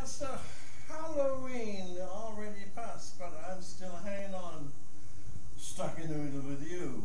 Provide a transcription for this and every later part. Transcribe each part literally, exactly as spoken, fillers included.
Yes, uh, Halloween already passed, but I'm still hanging on, stuck in the middle with you.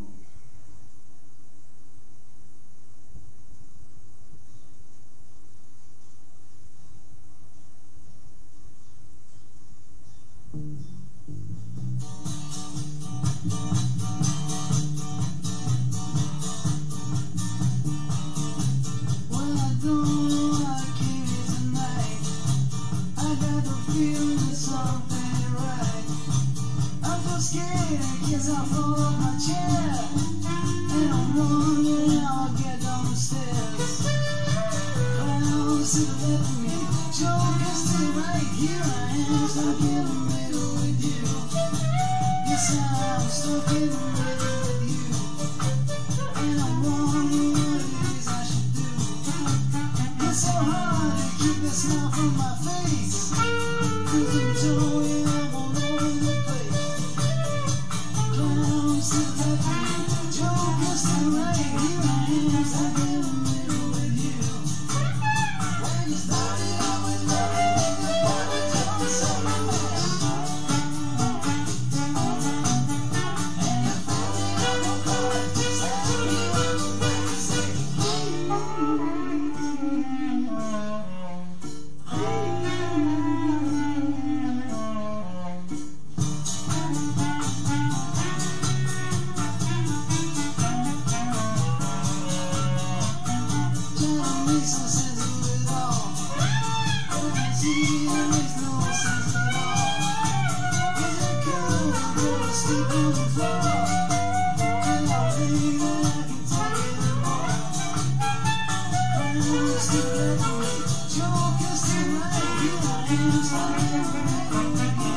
Cause I fall off my chair and I'm wondering how I'll get down the stairs. Clowns to the left of me, jokers to the right. Here I am, stuck in the middle with you. Yes, I'm stuck in the middle with you, and I'm wondering what it is I should do. It's so hard to keep a smile from my face, cause I'm totally all over the place. Clowns to the left of me, jokers to the right. Here I am, stuck in the middle with you. When you started out with loving me, the bottle told me something bad. And you found it on the card, slapped me on the back and said, Don't make some sense of it all. Don't see it makes no sense at all. Is it cool to go to sleep on the floor? And I think that I can take it anymore. Clowns to the left of me, jokers to the right. Here I am, stuck in the middle with you.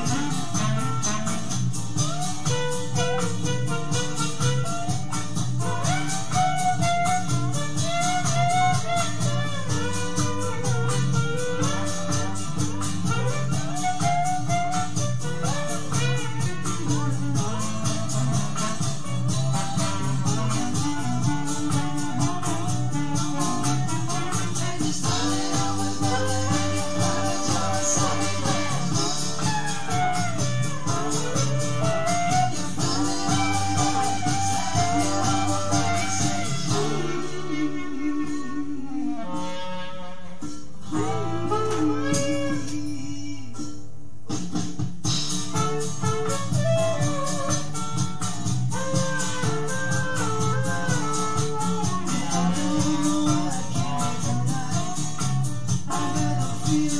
I got a feeling